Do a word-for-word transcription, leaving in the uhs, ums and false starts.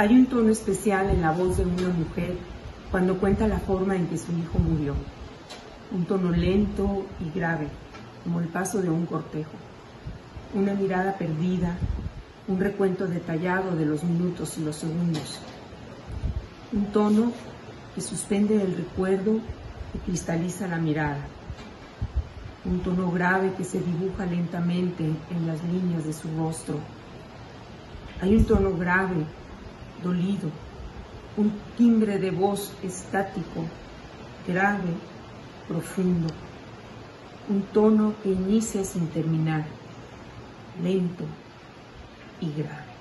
Hay un tono especial en la voz de una mujer cuando cuenta la forma en que su hijo murió. Un tono lento y grave, como el paso de un cortejo. Una mirada perdida, un recuento detallado de los minutos y los segundos. Un tono que suspende el recuerdo y cristaliza la mirada. Un tono grave que se dibuja lentamente en las líneas de su rostro. Hay un tono grave, dolido, un timbre de voz estático, grave, profundo. Un tono que inicia sin terminar, lento y grave.